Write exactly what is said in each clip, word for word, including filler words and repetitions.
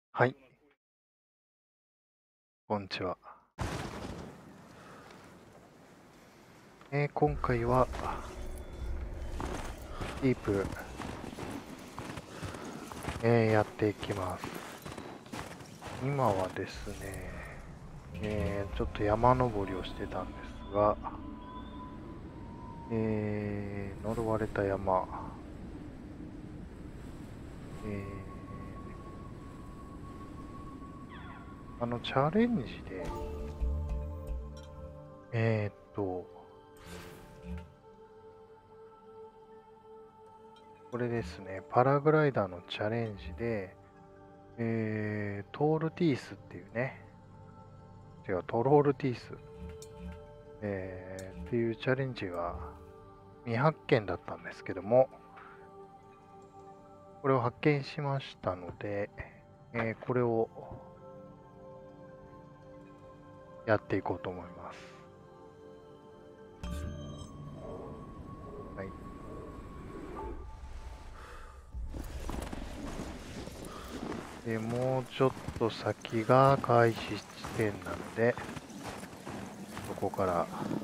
はい、こんにちは。えー今回は、キープ、えーやっていきます。今はですね、えーちょっと山登りをしてたんですが、えー呪われた山、えーあの、チャレンジで、えーっと、これですね、パラグライダーのチャレンジで、えートールティースっていうね、違う、トロールティース、えーっていうチャレンジが未発見だったんですけども、これを発見しましたので、えーこれをやっていこうと思います。はい。で、もうちょっと先が開始地点なので、そこから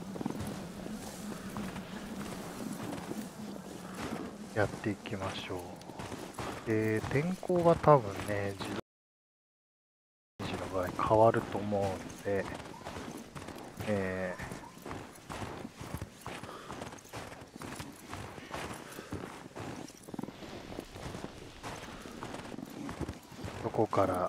やっていきましょう。で、天候が多分ね、自動車の場合変わると思うので、えーそこから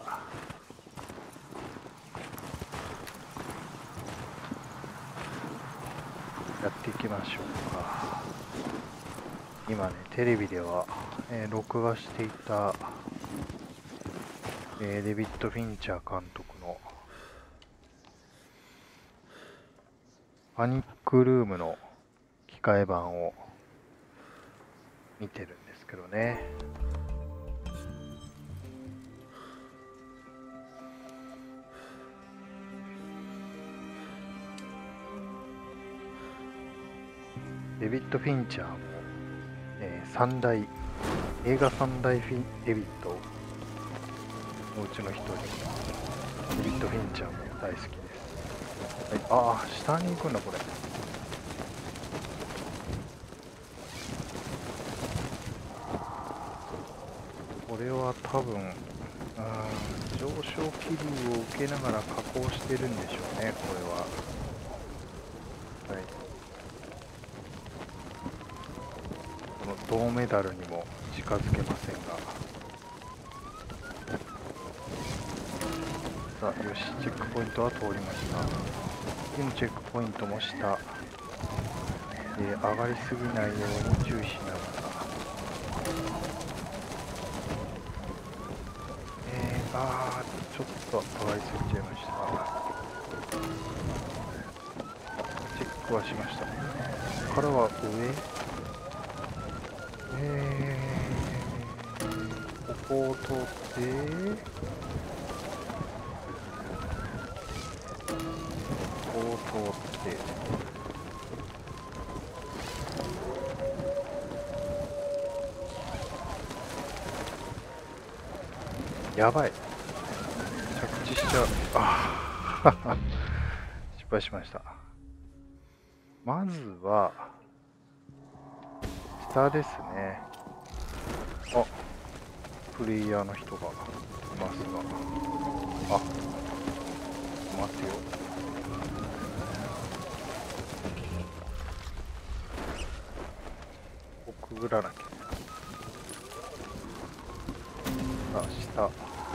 やっていきましょうか。今ね、テレビでは、えー録画していた、えーデビッド・フィンチャー監督のパニックルームの機械版を見てるんですけどね。デビッド・フィンチャーも、えー、三大、映画三大フィンデビッドのうちの一人、デビッド・フィンチャーも大好きです。はい、ああ、下に行くんだ、これ。これは多分、あー上昇気流を受けながら加工してるんでしょうね、これは。はい。この銅メダルにも近づけませんが。さあ、よし、チェックポイントは通りました。次のチェックポイントも下。えー上がりすぎないように注意しながら。えー、あー、ちょっと上がりすぎちゃいました。チェックはしました。ここからは上。えー、ここを通って、ここを通って、やばい。着地しちゃう。あー失敗しました。まずは、下ですね。あ、プレイヤーの人がいますが。あ、待ってよ。ここくぐらなきゃ。さあ、下。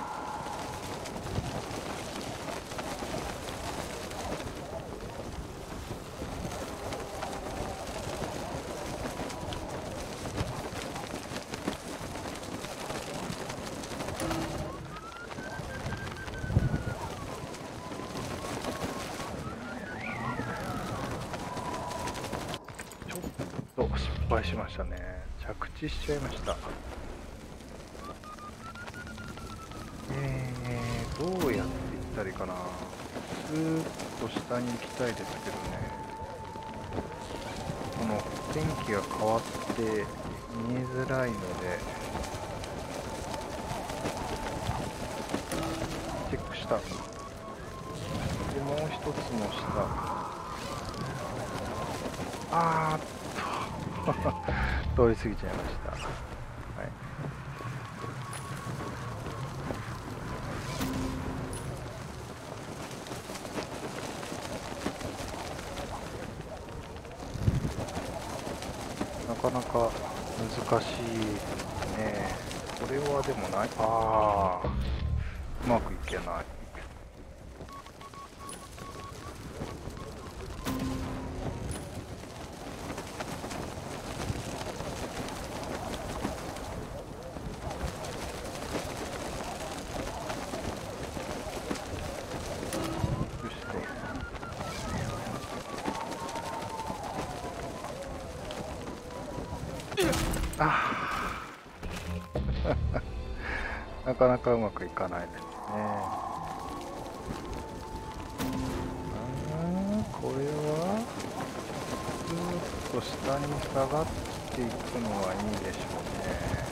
ちょっと失敗しましたね。着地しちゃいました。えー、どうやって行ったらいいかな。スーッと下に行きたいですけどね。この天気が変わって見えづらいので、 下。で、もう一つの下。あーっと、通り過ぎちゃいました。はい。なかなか難しいですね。これはでもない。ああ、うまくいけない。そして、あなかなかうまくいかないですね。うんこれはずーっと下に下がっていくのがいいでしょうね。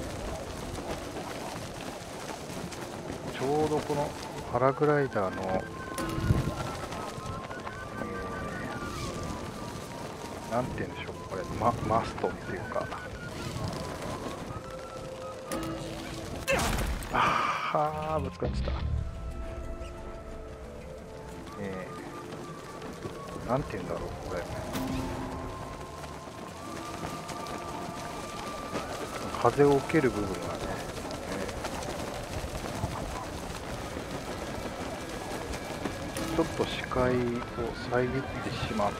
ちょうどこのパラグライダーの、えー、なんて言うんでしょう、これ、マ、マストっていうか、ああ、ぶつかっちゃった。えー、なんて言うんだろう、これ。風を受ける部分がね、えー、ちょっと視界を遮ってしまって、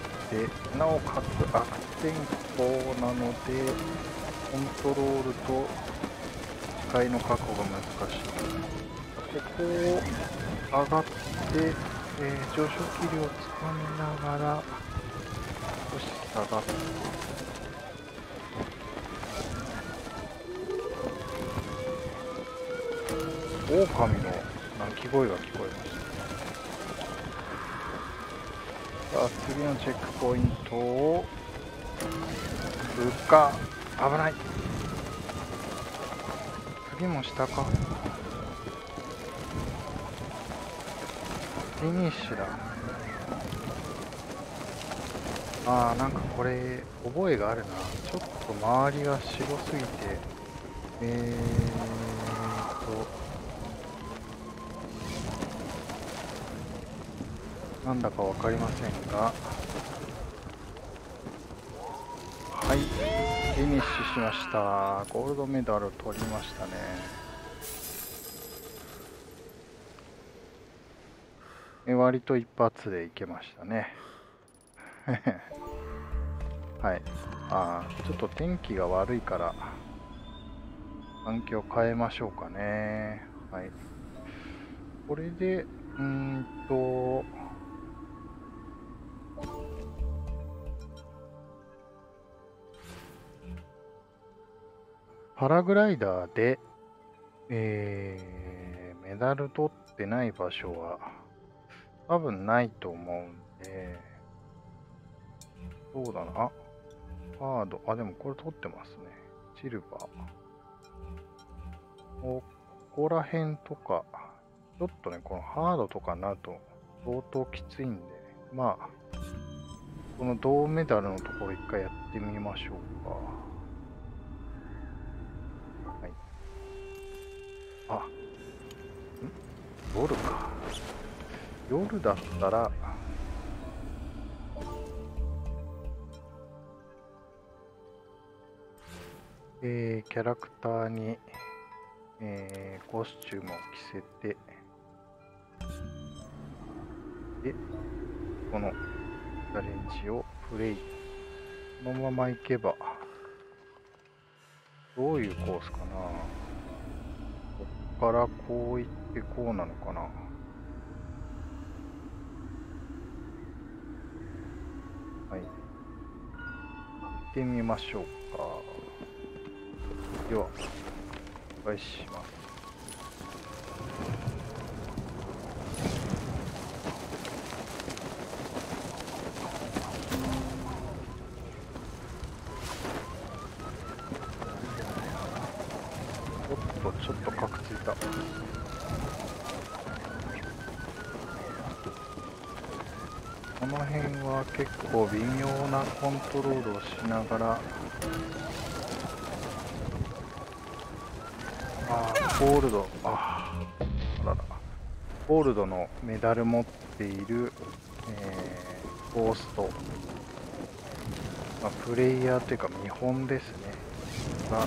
なおかつ悪天候なので、コントロールと視界の確保が難しい。ここを上がって、えー、上昇気流をつかみながら、少し下がって、狼の鳴き声が聞こえましたね。さあ、次のチェックポイントを、通過。危ない。次も下か。フィニッシュだ。あー、なんかこれ、覚えがあるな。ちょっと周りが白すぎて、えーと、なんだかわかりませんが、はい、フィニッシュしました。ゴールドメダルを取りましたね。え割と一発でいけましたね。はい。あー、ちょっと天気が悪いから、環境変えましょうかね。はい。これで、うーんと、パラグライダーで、えー、メダル取ってない場所は多分ないと思うんで、そうだな。あ、ハード。あ、でもこれ取ってますね。シルバー。ここら辺とか、ちょっとね、このハードとかになると相当きついんで、まあ、この銅メダルのところ一回やってみましょうか。はい。あ、ん夜か。夜だったら、えー、キャラクターに、えー、コスチュームを着せて、で、このチャレンジをプレイ。このまま行けば、どういうコースかな。こっからこう行ってこうなのかな。はい。行ってみましょうか。では、お願いします。おっと、ちょっとカクついた。 この辺は結構微妙なコントロールをしながら、あーゴールド、あーあらら、ゴールドのメダル持っている、えー、ゴースト、まあ、プレイヤーというか見本ですねが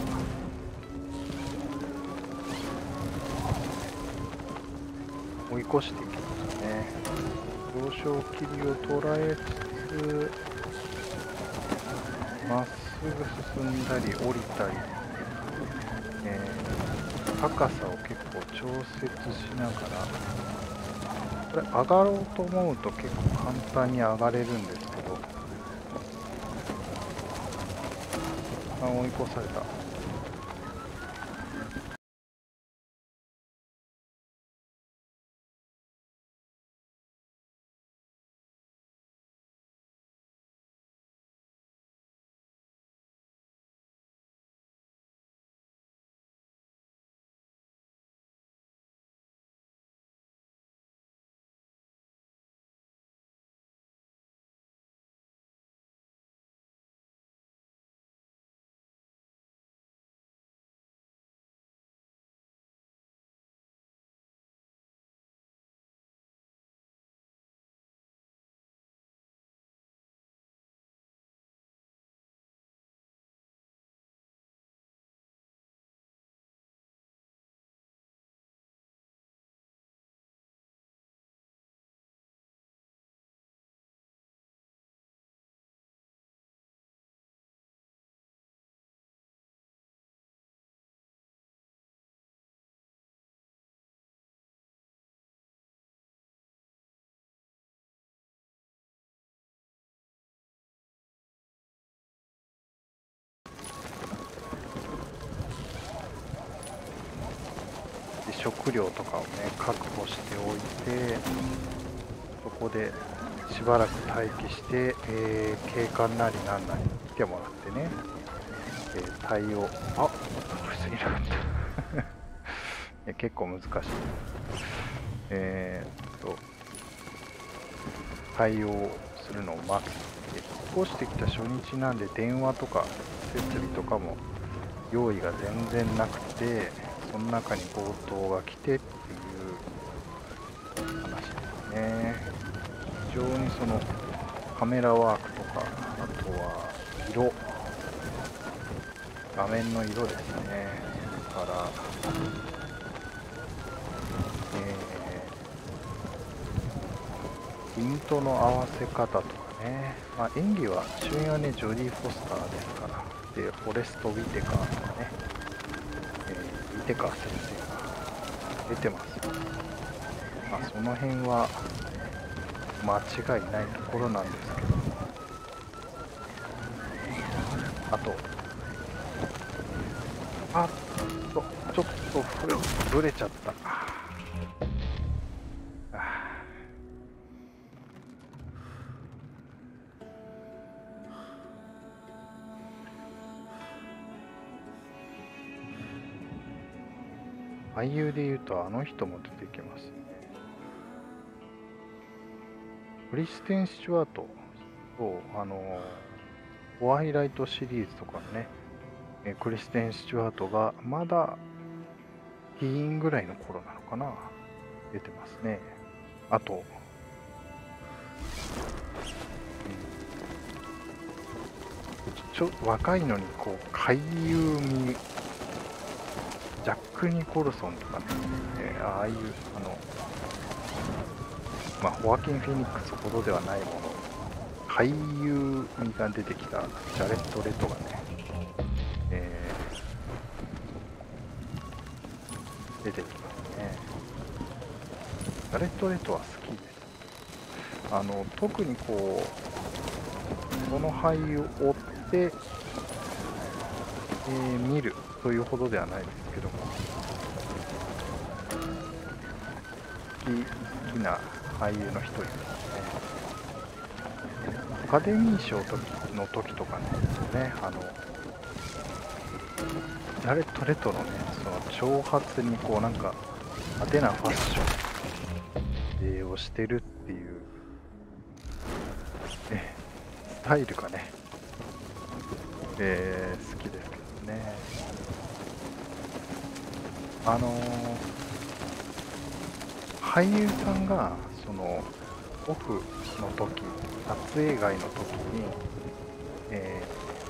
追い越していきますね。上昇気流を捉えつつまっすぐ進んだり降りたり、えー、高さを結構調節しながら、これ上がろうと思うと結構簡単に上がれるんですけど、あ、追い越された。食料とかをね確保しておいて、そこでしばらく待機して、えー、警官なりなんなり来てもらってね、えー、対応、あっ通り過ぎなかった結構難しい。えー、っと対応するのを待つ。で引っ越してきた初日なんで電話とか設備とかも用意が全然なくて、その中に強盗が来てっていう話ですね。非常にそのカメラワークとか、あとは色、画面の色ですね。だから、えー、ピントの合わせ方とかね、まあ、演技は主演はねジョディ・フォスターですから、でフォレスト・ウィテカーとかね、えー、ウィテカー先生が出てます。まあ、その辺は間違いないところなんですけども、あと、あっと、ちょっとふれぶれちゃった。俳優でいうとあの人も出てきますね。クリステン・スチュワートと、あのホワイライトシリーズとかね、えクリステン・スチュワートがまだティーンぐらいの頃なのかな、出てますね。あと、うん、ちょ若いのにこう俳優味、ジャック・ニコルソンとかね、えー、ああいうあのまあ、ホアキン・フェニックスほどではないもの、俳優味が出てきたジャレット・レトがね、えー、出てきますね。ジャレット・レトは好きです。あの特にこうその俳優を追って、えー、見るというほどではないですけども、好き好きな俳優の一人ですね。アカデミー賞の時とかね、あのジャレット・レトのね、その長髪にこうなんか派手なファッションをしてるっていうタイルがね、えー、好きですけどね。あのー、俳優さんがそのオフの時、撮影外の時に、え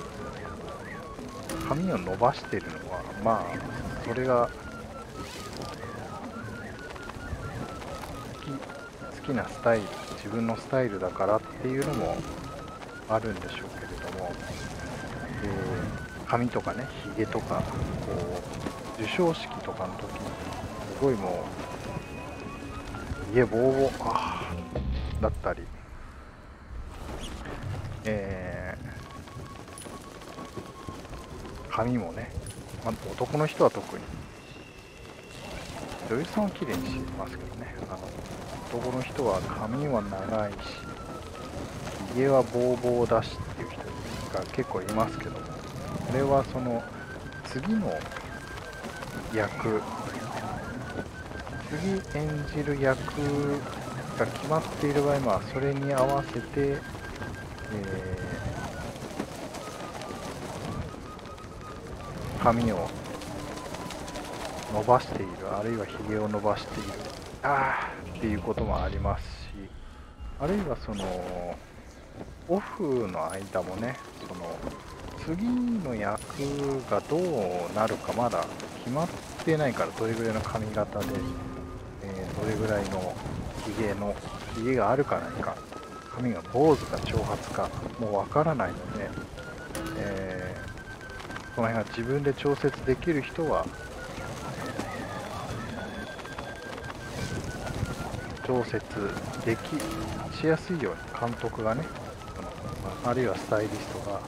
ー、髪を伸ばしてるのは、まあそれが好き、好きなスタイル、自分のスタイルだからっていうのもあるんでしょうけれども、えー、髪とかね、ひげとか、こう授賞式とかの時にすごいもう家ボーボーあーだったり、えー、髪もね、まあ、男の人は特に女優さんは綺麗にしてますけどね、あの男の人は髪は長いしひげはボーボーだしっていう人が結構いますけども、これはその次の役、次演じる役が決まっている場合はそれに合わせて、えー、髪を伸ばしている、あるいはひげを伸ばしている、あーっていうこともありますし、あるいはそのオフの間もね、その次の役がどうなるかまだ決まってないから、どれぐらいの髪型で、えー、どれぐらいのひげのひげがあるかないか、髪が坊主か長髪かもうわからないので、えー、この辺が自分で調節できる人は調節できしやすいように監督がね、あるいはスタイリストが、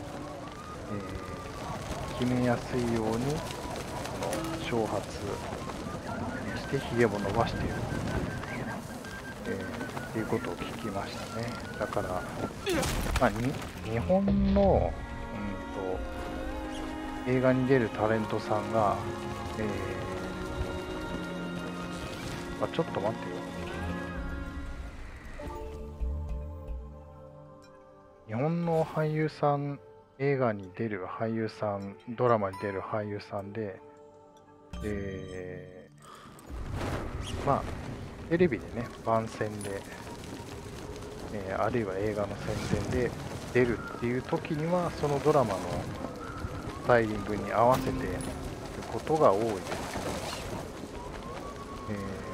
えー、決めやすいようにその長髪してひげも伸ばしている、えー、っていうことを聞きましたね。だから、まあ、に日本の、うん、と映画に出るタレントさんが、えーあ、ちょっと待ってよ。日本の俳優さん、映画に出る俳優さん、ドラマに出る俳優さんで、えー、まあ、テレビでね、番宣で、えー、あるいは映画の宣伝で出るっていう時には、そのドラマのスタイリングに合わせていることが多いですけど、えー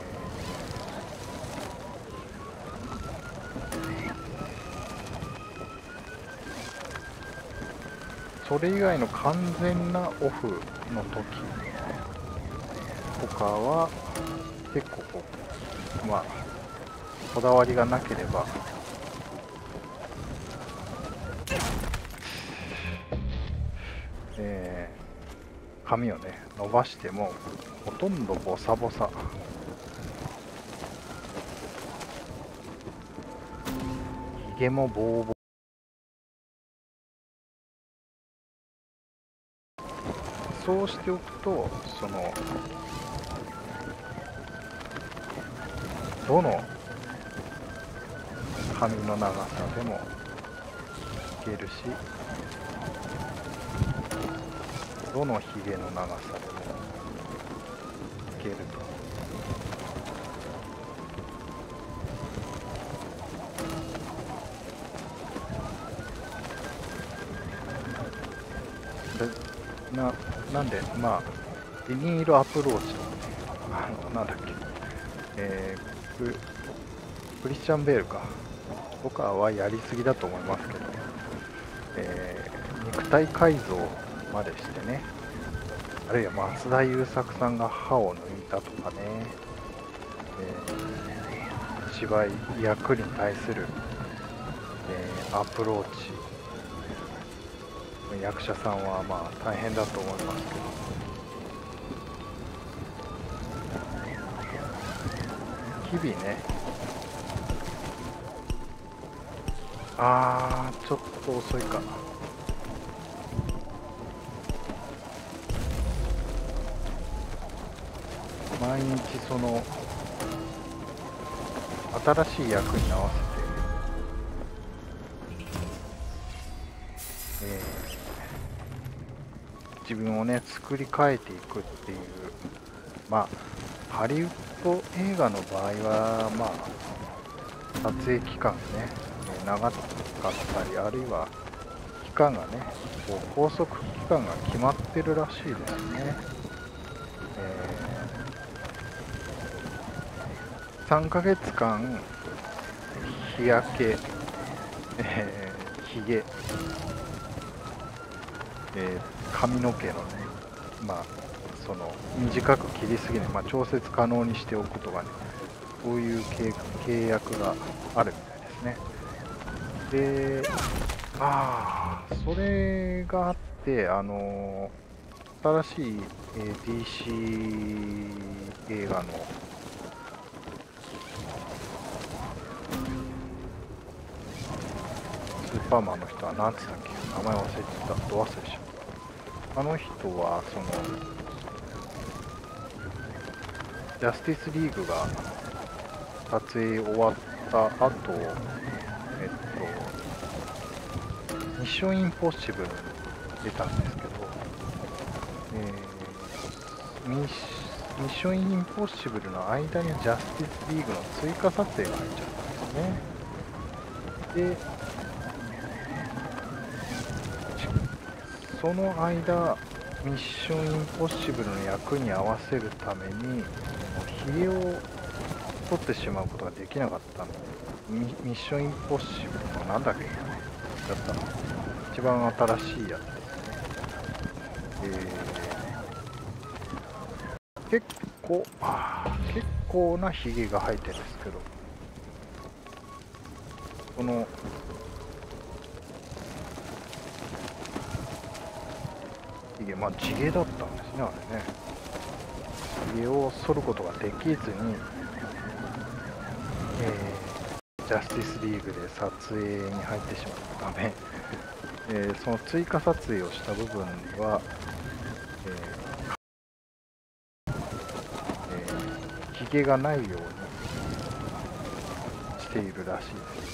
それ以外の完全なオフの時とかは結構こう、まあこだわりがなければ、えー、髪をね伸ばしてもほとんどボサボサ、ひげもボーボー、そうしておくと、そのどの髪の長さでもいけるし、どのひげの長さでもいけると。でななんで、まあ、ビニールアプローチとかね、あの、なんだっけ、えー、ククリスチャン・ベールか、とかはやりすぎだと思いますけど、えー、肉体改造までしてね、あるいは松田優作さんが歯を抜いたとかね、えー、芝居、役に対する、えー、アプローチ、役者さんはまあ大変だと思いますけど、日々ね、あー、ちょっと遅いか。毎日その新しい役に合わせて自分をね作り変えていくっていう、まあハリウッド映画の場合はまあ撮影期間がね長かったり、あるいは期間がねこう拘束期間が決まってるらしいですね。えー、さんかげつかん日焼け、えー、ひげ、えー、髪の毛のね、まあその短く切りすぎない、まあ、調節可能にしておくとかね、そういう契契約があるみたいですね。で、ああ、それがあって、あのー新しい、えー ディーシー 映画のスーパーマンの人は何つったっけ、名前忘れてた、ど忘れしちゃった。あの人は、その、ジャスティスリーグが撮影終わった後、えっと、ミッションインポッシブルに出たんですけど、えーミッシミッションインポッシブルの間にジャスティスリーグの追加撮影が入っちゃったんですね。で、その間、ミッションインポッシブルの役に合わせるために、ひげを取ってしまうことができなかったの。ミミッションインポッシブルのなんだっけだったの一番新しいやつですね。えー、結構、あー結構なひげが生えてるんですけど、このひげ、まあ地毛だったんですね、あれね。ひげを剃ることができずに、えー、ジャスティスリーグで撮影に入ってしまったため、えーその追加撮影をした部分では、えーえー、ひげがないようにしているらしいです。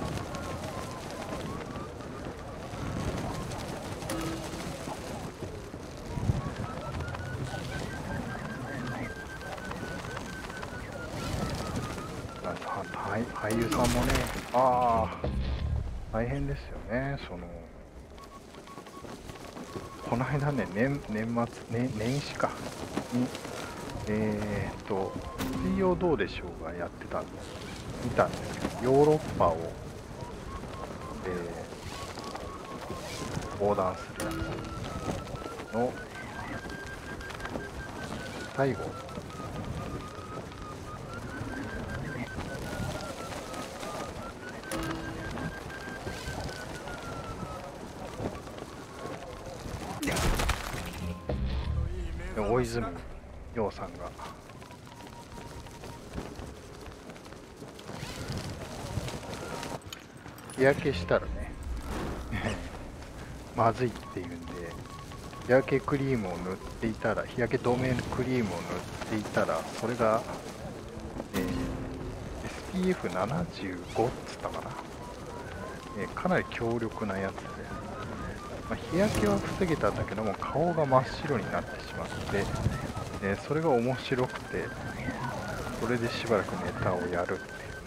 あ俳俳優さんもね、ああ、大変ですよね。そのこの間ね、年年末、ね、年始かに、えーっと、水曜どうでしょうがやってたんです、見たんですけど、ヨーロッパを、えー横断するやつの最後、大泉洋さんが日焼けしたらねまずいっていうんで、日焼けクリームを塗っていたら、日焼け止めクリームを塗っていたら、それが、えー エスピーエフななじゅうご っつったかな、えーかなり強力なやつで、まあ、日焼けは防げたんだけども、顔が真っ白になってしまって、えーそれが面白くて、それでしばらくネタをやるっていうね。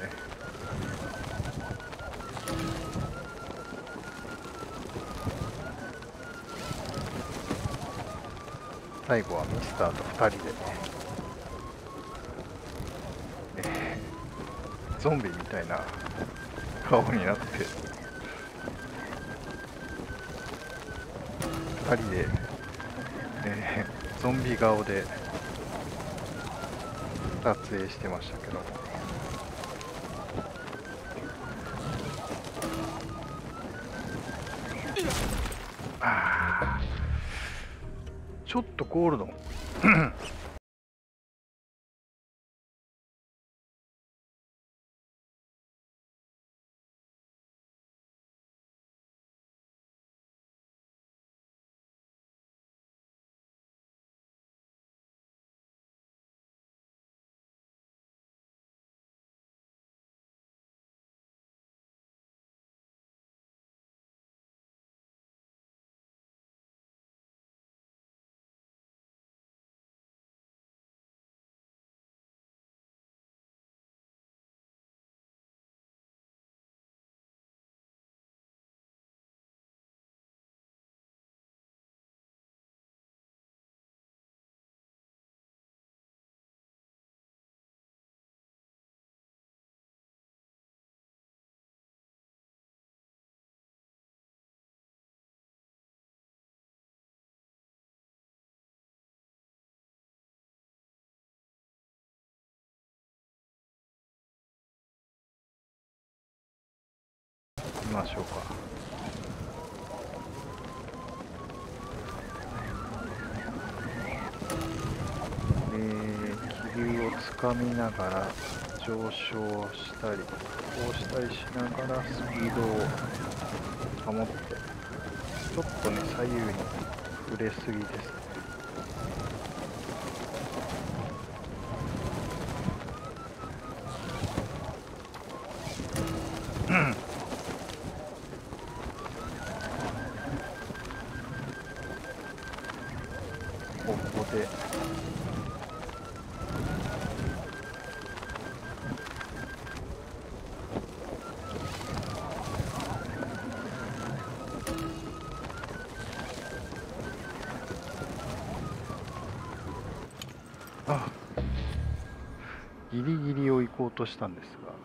最後はミスターとふたりでね、えーゾンビみたいな顔になって、ふたりで、えーゾンビ顔で撮影してましたけども、あーちょっとゴールドンましょうか。えー、気流をつかみながら上昇したり、こうしたりしながらスピードを保って、ちょっとね、左右に触れすぎですね。ここであギリギリを行こうとしたんですが、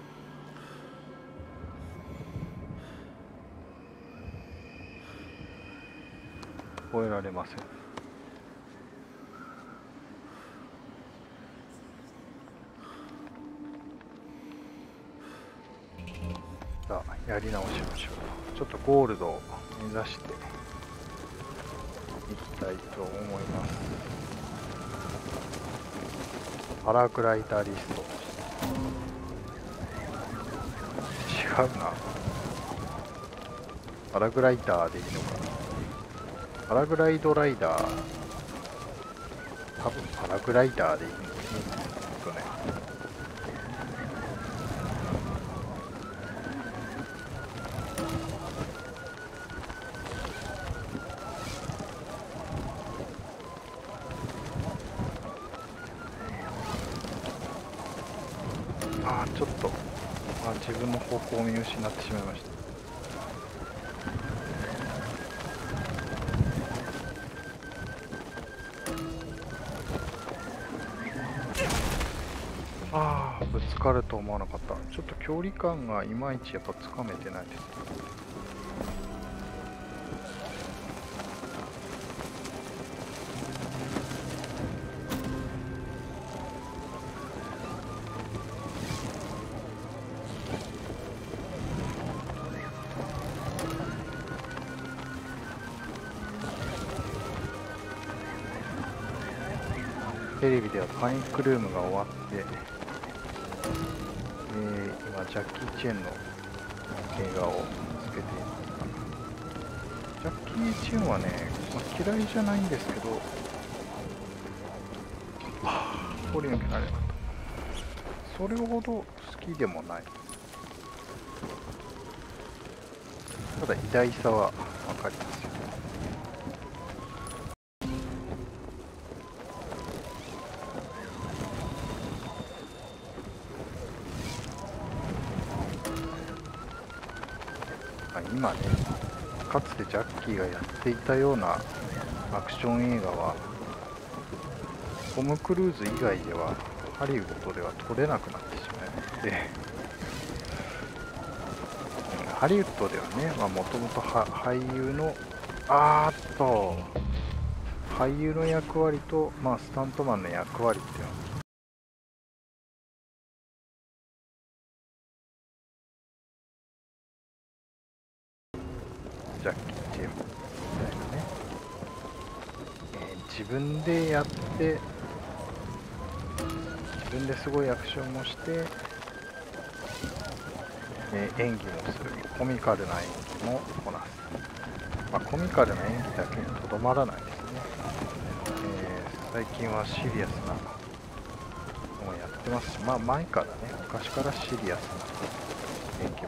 越えられません。さあ、やり直しましょう。ちょっとゴールドを目指していきたいと思います。パラグライダーリスト。違うな。パラグライダーでいいのかな。パラグライドライダー。多分パラグライダーでいいんですよね。ああ、ちょっと、あ、自分の方向を見失ってしまいました。ああ、ぶつかると思わなかった。ちょっと距離感がいまいちやっぱつかめてないです。テレビではパニックルームが終わって、えー、今ジャッキー・チェンの映画をつけています。ジャッキー・チェンはね、まあ、嫌いじゃないんですけど、はぁ、通り抜けられなかった。それほど好きでもない。ただ偉大さはわかりますよね。今ね、かつてジャッキーがやっていたようなアクション映画はトム・クルーズ以外ではハリウッドでは撮れなくなってしまいまして、ハリウッドではね、もともと俳優のあーっと俳優の役割と、まあ、スタントマンの役割っていうのはジャッキー・チェンみたいなね、えー、自分でやって自分ですごいアクションもして、えー、演技もする、コミカルな演技もこなす、まあ、コミカルな演技だけにとどまらないですね、えー、最近はシリアスなのもやってますし、まあ前からね、昔からシリアスな演技もやってます。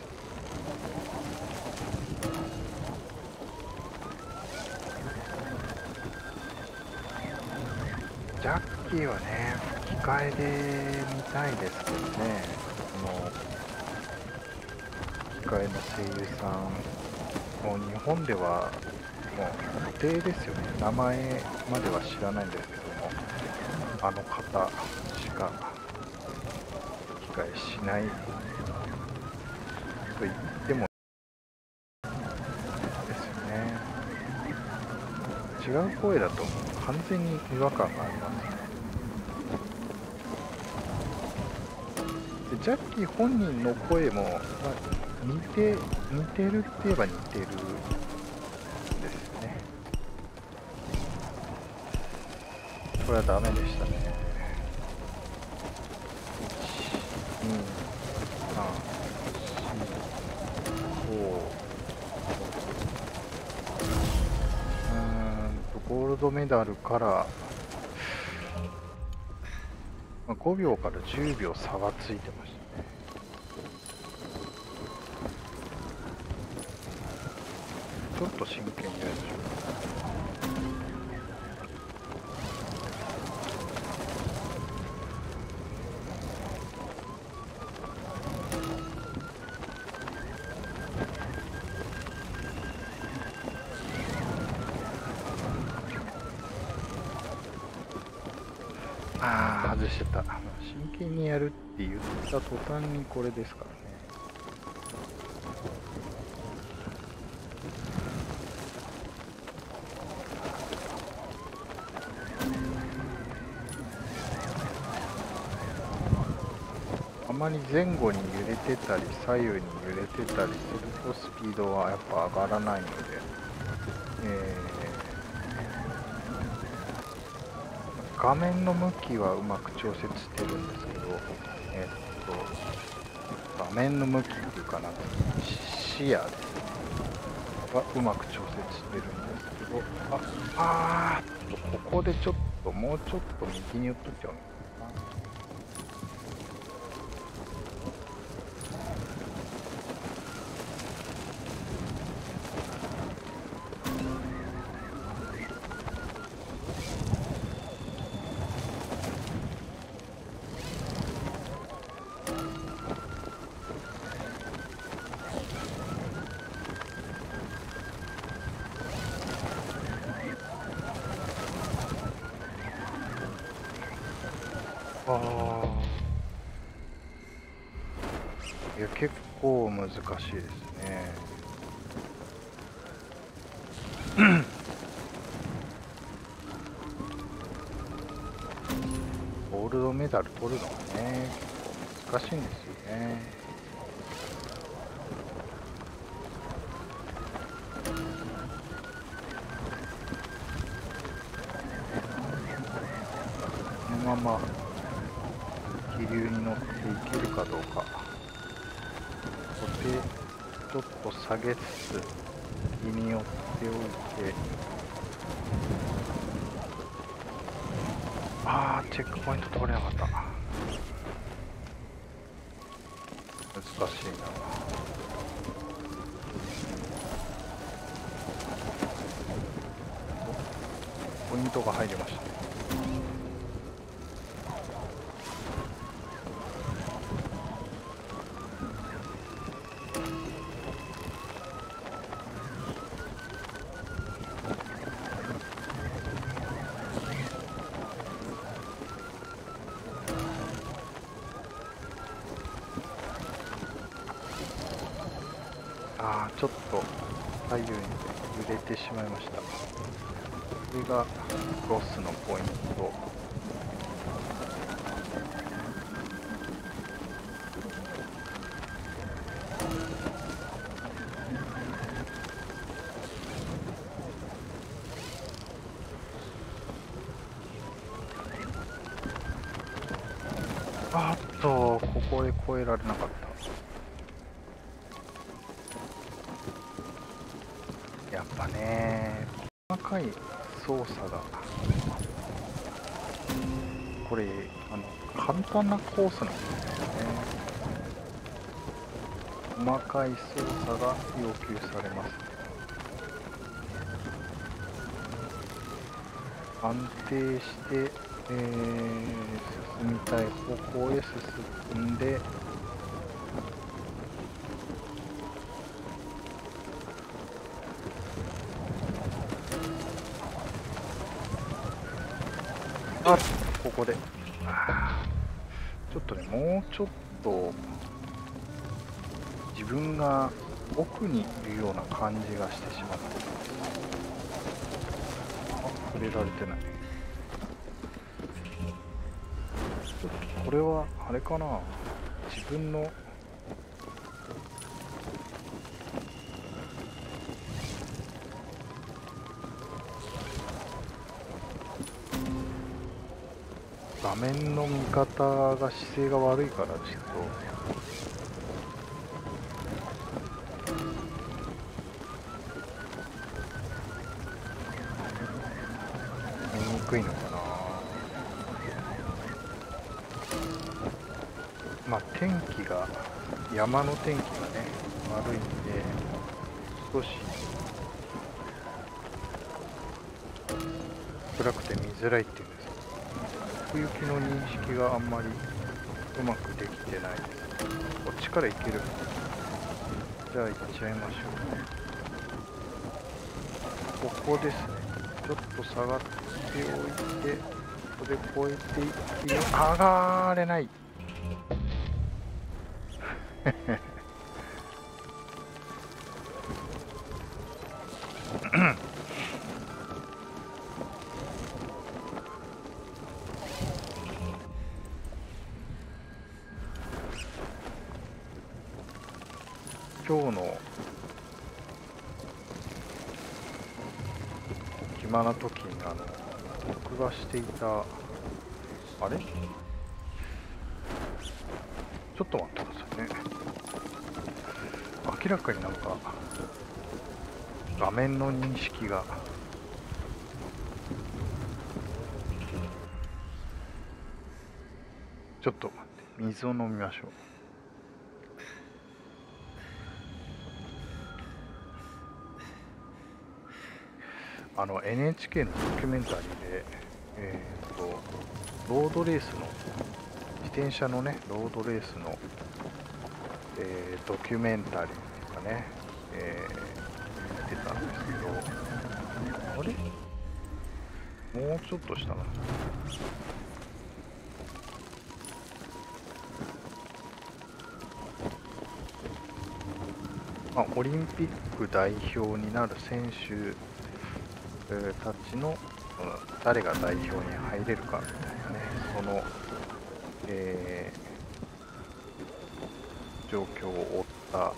ジャッキーはね、吹き替えで見たいですけどね、その吹き替えの声優さん、もう日本ではもう固定ですよね、名前までは知らないんですけども、あの方しか吹き替えしないと言ってもですよね。違う声だと完全に違和感がありますね。でジャッキー本人の声も、まあ、 似て似てるって言えば似てるんですよね。これはダメでしたね。いち、に、さん、よん、ご。うーんとゴールドメダルから、まあ、ごびょうからじゅうびょう差がついてましたね。ちょっと真剣にやりましょう。ああ、外してた。真剣にやるって言った途端にこれですからね。あまり前後に揺れてたり左右に揺れてたりするとスピードはやっぱ上がらないので、えー、画面の向きはうまく調節してるんですけど、えー、っと画面の向きっていうかな、視野ですねはうまく調節してるんですけど、ああーっとここでちょっともうちょっと右に寄っとっちゃうのかな。ああ、いや結構難しいですね。ゴールドメダル取るのがね、結構難しいんですよね。このまま気流に乗っていけるかどうか。でちょっと下げつつ気に寄っておいて、あーチェックポイント取れなかった。難しいな。ポイントが入りましたね。あーちょっと左右に揺れてしまいました。これがロスのポイント。あっとここで越えられなかった。やっぱね、細かい操作がこれあの簡単なコースなんですよね。細かい操作が要求されます。安定して、えー、進みたい方向へ進んで、あっここでちょっとね、もうちょっと自分が奥にいるような感じがしてしまってます。あ、触れられてない。ちょっとこれはあれかな、自分の画面の見方が姿勢が悪いからちょっと見にくいのかな。まあ天気が山の天気がね悪いんで少し暗くて見づらいっていうんです。奥行きの認識があんまりうまくできてないです。こっちから行ける。じゃあ行っちゃいましょう。ここですね。ちょっと下がっておいて、ここで越えていってよ。上がれない。今日の暇な時にあの録画していたあれちょっと待ってくださいね。明らかになんか画面の認識がちょっと待って、水を飲みましょう。あの エヌエイチケー のドキュメンタリーで、えー、とロードレースの自転車のねロードレースの、えー、ドキュメンタリーですかね、えー、出たんですけど、あれもうちょっとしたな。まあ、オリンピック代表になる選手たちの、うん、誰が代表に入れるかみたいなね、その、えー、状況を追った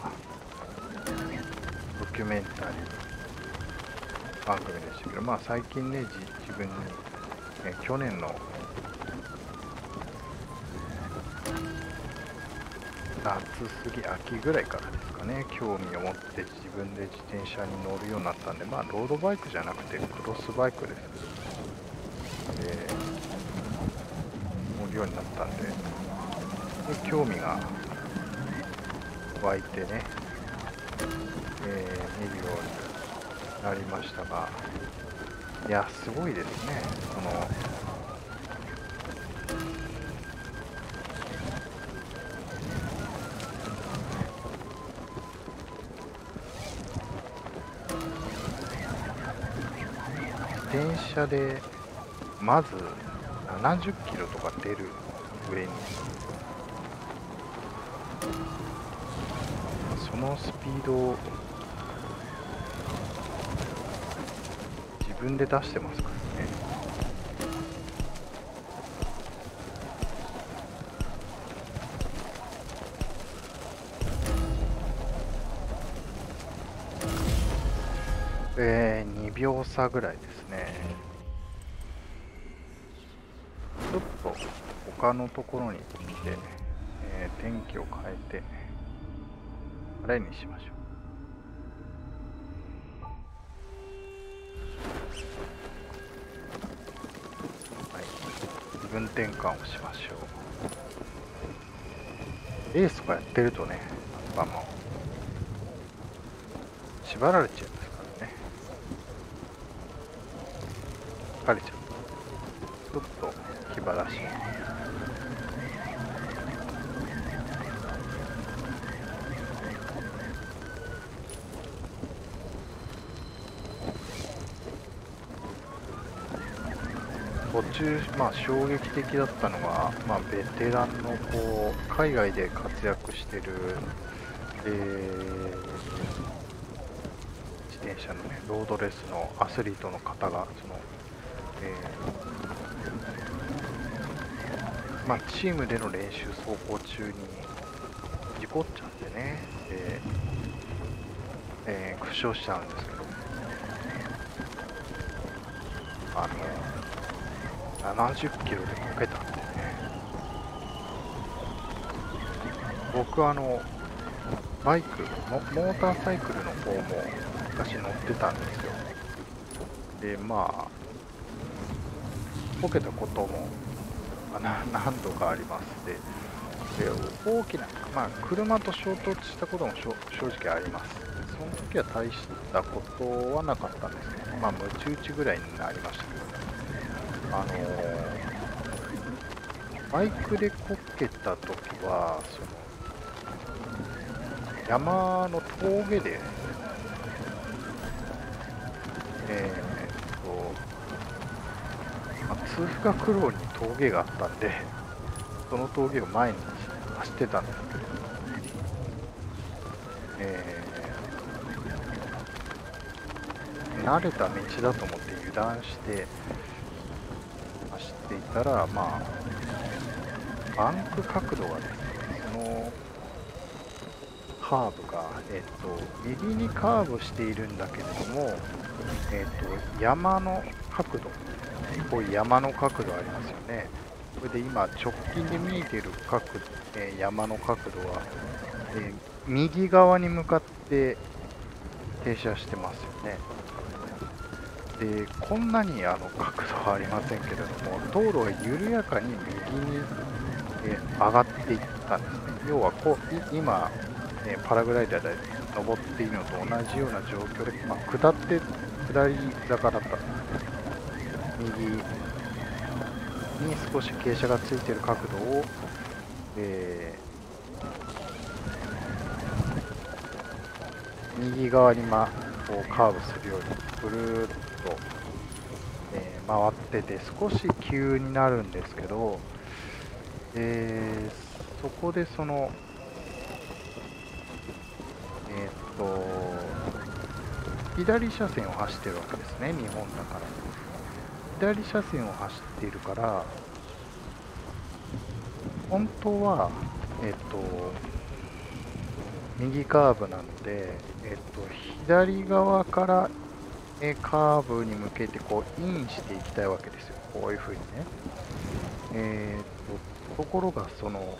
ドキュメンタリー番組でしたけど、まあ最近ね、じ自分に、えー、去年の夏過ぎ、秋ぐらいからですかね、興味を持って自分で自転車に乗るようになったんで、まあロードバイクじゃなくてクロスバイクですけど、えー、乗るようになったんで、で興味が湧いてね、えー、見るようになりましたが、いや、すごいですね、その、自転車でまずななじゅっキロとか出る上に、そのスピードを自分で出してますからね。えー、にびょう差ぐらいですね。ちょっと他のところに来て、えー、天気を変えて晴れにしましょう。はい、気分転換をしましょう。レースとかやってるとね、やっぱもう縛られちゃいますからね。疲れちゃう。ちょっと気晴らしい。途中、まあ、衝撃的だったのが、まあ、ベテランのこう海外で活躍してる、えー、自転車のねロードレースのアスリートの方がその、えーまあ、チームでの練習走行中に事故っちゃってね、でえー、負傷しちゃうんですけど、あのななじゅっキロでこけたんでね、 僕あのバイクモ、モーターサイクルの方も昔乗ってたんですよ。で、まあ、こけたこともまあな何度かあります。で、で大きな、まあ、車と衝突したこともしょ正直あります。でその時は大したことはなかったんですけど、まあ、ムチ打ちぐらいになりましたけど、あのーバイクでこけた時は、その山の峠で、えーっと、まあ、通学路に峠があったんで、その峠を前に走ってたんですけど、えー慣れた道だと思って油断して走っていたら、まあ、バンク角度がですね、そのカーブが、えっと、右にカーブしているんだけれども、えっと、山の角度、こういう山の角度ありますよね。これで今、直近で見えている角、えー山の角度は、えー右側に向かって停車してますよね。で、こんなにあの角度はありませんけれども、道路が緩やかに右に、えー上がっていったんですね。要はこう、い今、えーパラグライダーで登っているのと同じような状況で、まあ、下って下り坂だったんですね。右に少し傾斜がついている角度を、えー右側に、ま、こうカーブするようにぐるーっと、えー回ってて少し急になるんですけど、えーそこでそのえーっと左車線を走ってるわけですね、日本だから。左車線を走っているから、本当は、えーっと右カーブなので、えーっと左側からえカーブに向けてこうインしていきたいわけですよ。こういう風にね。えーっと、ところがその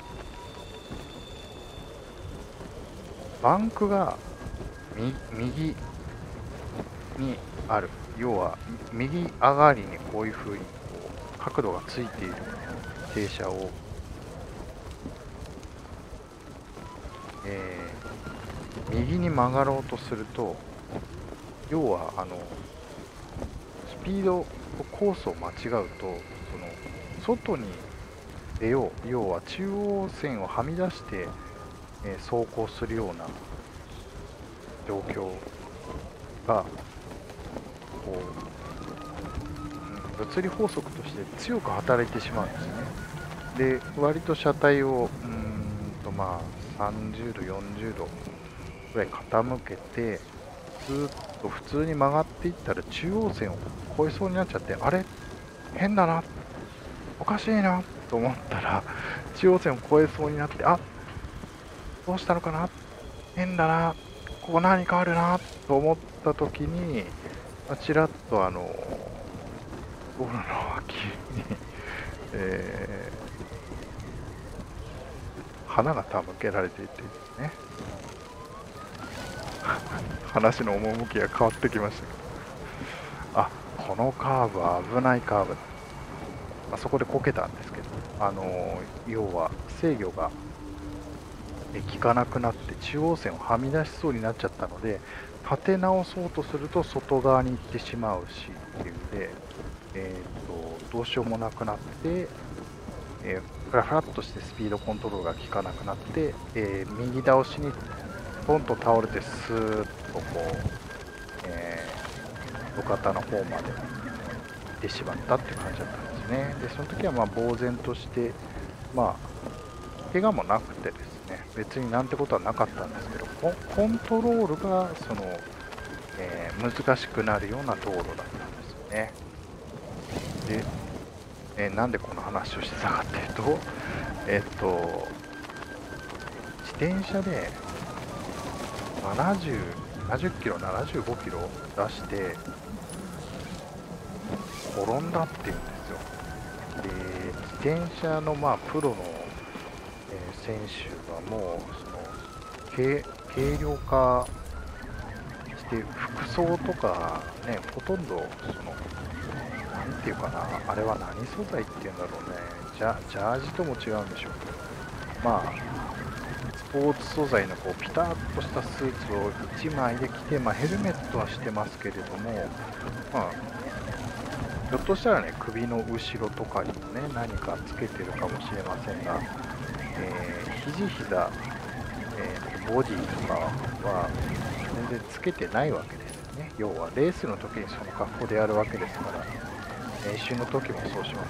バンクがみ右にある。要は右上がりにこういう風にこう角度がついている停車を、えー右に曲がろうとすると、要はあのスピードコースを間違うと、その外に出よう、要は中央線をはみ出して、えー走行するような状況がこう、うん、物理法則として強く働いてしまうんですね。で、割と車体をうーんとまあさんじゅうど、よんじゅうどぐらい傾けて、ずーっと普通に曲がっていったら中央線を越えそうになっちゃって、あれ変だな、おかしいなと思ったら、中央線を越えそうになって、あ、どうしたのかな、変だな、ここ何かあるなと思った時に、まあちらっとあの道路の脇に、えー花が手向けられていてね、話の趣が変わってきましたけど、あ、このカーブは危ないカーブだ。まあ、そこでこけたんですけど、あのー要は制御がえ効かなくなって中央線をはみ出しそうになっちゃったので、立て直そうとすると外側に行ってしまうしっていうんで、えー、とどうしようもなくなって、えー、フラフラっとしてスピードコントロールが効かなくなって、えー右倒しにポンと倒れてスーッとこう、えー路肩の方まで行ってしまったっていう感じだったんですね。で、その時はまあ呆然として、まあ、怪我もなくてですね、別になんてことはなかったんですけど、コンコントロールがその、えー難しくなるような道路だったんですよね。で、えーなんでこの話をしてたかっていうと、えっと、自転車でななじゅう、ななじゅっキロ、ななじゅうごキロ出して転んだっていうんですよ。で、自転車のまあプロの、えー選手はもうその軽軽量化して服装とかね、ほとんどそのなんていうかな、あれは何素材っていうんだろうね、ジャジャージとも違うんでしょうけど、まあスポーツ素材のこうピタッとしたスーツをいちまいで着て、まあ、ヘルメットはしてますけれども、まあ、ひょっとしたらね、首の後ろとかにもね、何かつけてるかもしれませんが、えー、肘膝、えー、ボディとかは全然つけてないわけですよね。要はレースの時にその格好でやるわけですから、練習の時もそうします。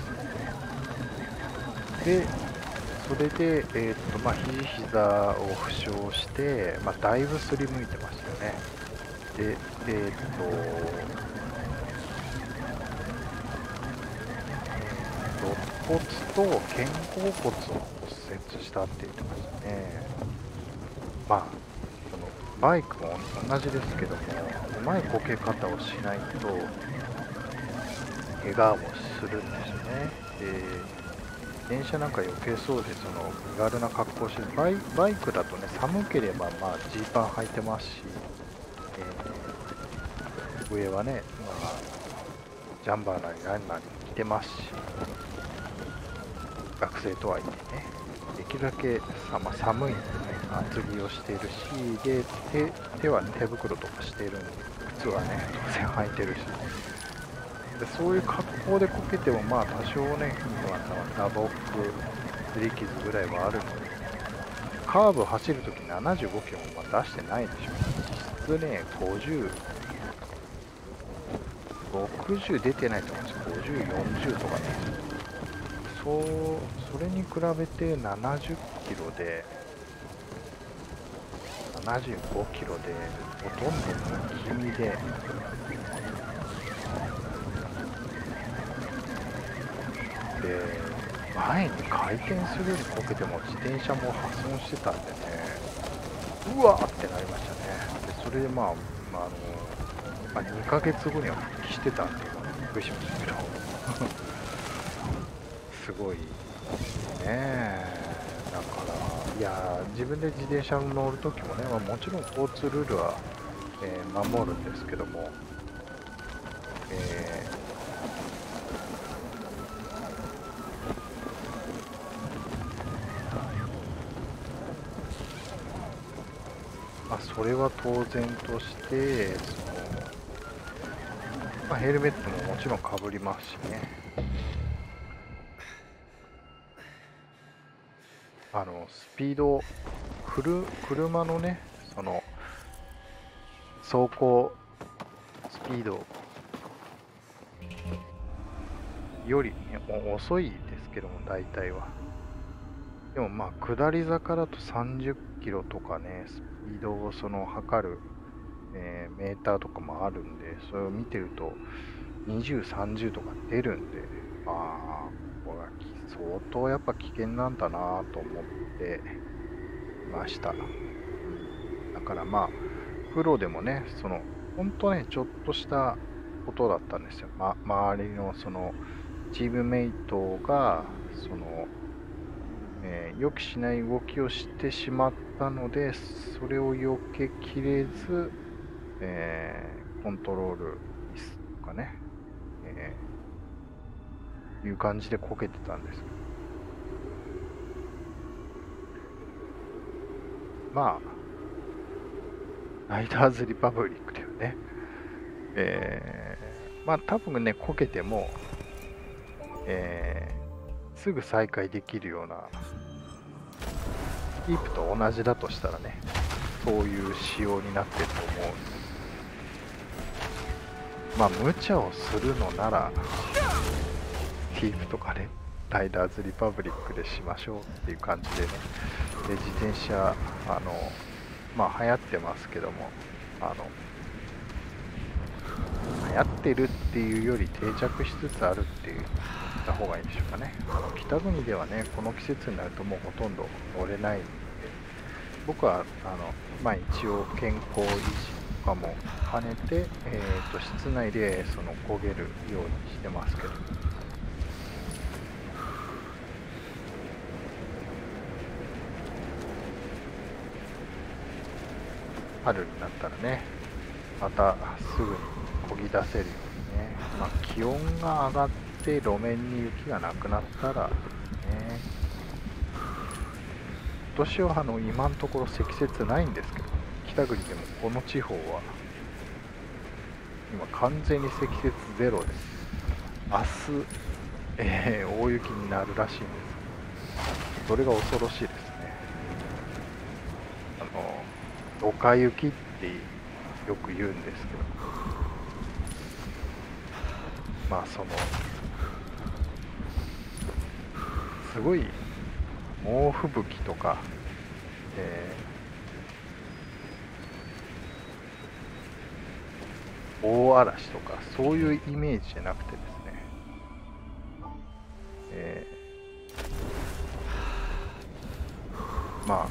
で、それで、えーっとまあ、肘膝を負傷して、まあ、だいぶすりむいてましたよね。で、えーっと、肋骨と肩甲骨を骨折したって言ってましたね。まあ、そのバイクも同じですけども、うまいこけ方をしないと、怪我をするんですよね。で電車なんか余計そうで、その身軽な格好をしてバイ、バイクだとね、寒ければまあジーパン履いてますし、えー、上はね、まあ、ジャンバーなり何なり着てますし、学生とはいえね、できるだけさ、まあ、寒いんでね、厚着をしているし、で 手, 手は、ね、手袋とかしているんで、靴はね、当然履いてるし。でそういう格好でこけても、まあ多少ね、打撲、擦り傷ぐらいはあるので、カーブを走るときななじゅうごキロもまあ出してないでしょう。実質ね、ごじゅう、ろくじゅう出てないと思うんですよ。ごじゅう、よんじゅうとかね。そう、それに比べてななじゅっキロで、ななじゅうごキロで、ほとんど抜き身で、で前に回転するようにこけても自転車も破損してたんでね、うわーってなりましたね。でそれでまあ、まあ、あのまあ、にかげつごには復帰してたんで、びっくりしましたけどすごいね。だからいや自分で自転車に乗るときもね、まあ、もちろん交通ルールは、えー、守るんですけども、えーまあ、それは当然として、そのまあ、ヘルメットももちろんかぶりますしね。あのスピード、くる車のね、その走行スピードより、ね、遅いですけども、大体は。でもまあ、下り坂だとさんじゅっキロとかね、スピードをその測る、えーメーターとかもあるんで、それを見てると、にじゅう、さんじゅうとか出るんで、ああ、これは相当やっぱ危険なんだなと思っていました。だからまあ、プロでもね、その、本当ね、ちょっとしたことだったんですよ。ま、周りのその、チームメイトが、その、えー予期しない動きをしてしまったので、それを避けきれず、えーコントロールミスとかね、えーいう感じでこけてたんです。まあ、ライダーズ・リパブリックだよね。えーまあ多分ね、こけても、えーすぐ再開できるような、キープと同じだとしたらね、そういう仕様になってると思う。まあ、無茶をするのなら、キープとかね、ライダーズ・リパブリックでしましょうっていう感じでね、で自転車、あの、まあ流行ってますけども、あの、流行ってるっていうより定着しつつあるっていう言った方がいいんでしょうかね。あの北国ではね、この季節になるともうほとんど乗れないんで、僕はあの、まあ、一応健康維持とかも兼ねて、えー、と室内でその焦げるようにしてますけど、 春になったらね、またすぐに漕ぎ出せるようにね、まあ、気温が上がって路面に雪がなくなったらね、今年はあの今のところ積雪ないんですけど、北国でもこの地方は今完全に積雪ゼロで、明日、えー大雪になるらしいんです。それが恐ろしいですね。あの、ドカ雪ってよく言うんですけど、まあその、すごい猛吹雪とか、えー大嵐とか、そういうイメージじゃなくてですね、えーまあ、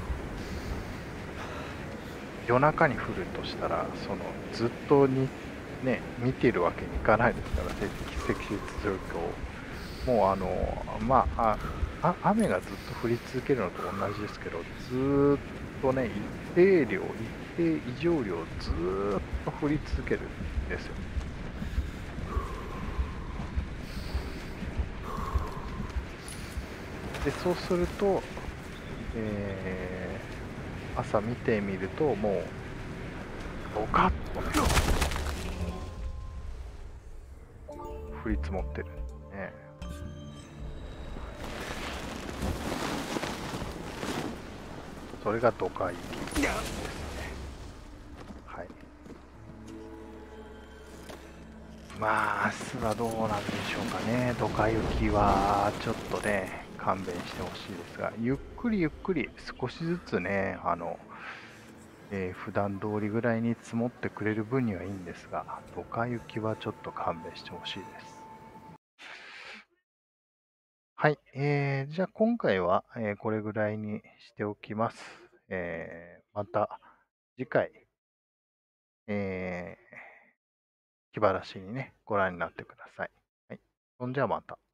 夜中に降るとしたら、そのずっとに、ね、見てるわけにいかないですから、積積雪状況を。もうあの、まあ、ああ雨がずっと降り続けるのと同じですけど、ずーっとね、一定量、一定以上量、ずーっと降り続けるんですよ。で、そうすると、えー朝見てみると、もう、ドカッとね、降り積もってるんですね。それがドカ雪ですね。はい。まあ、明日はどうなんでしょうかね。ドカ雪はちょっとね、勘弁してほしいですが、ゆっくりゆっくり少しずつね、あの、えー普段通りぐらいに積もってくれる分にはいいんですが、ドカ雪はちょっと勘弁してほしいです。はい、えー、じゃあ今回は、えーこれぐらいにしておきます。えーまた次回、えー気晴らしにね、ご覧になってください。はい。そんじゃあまた。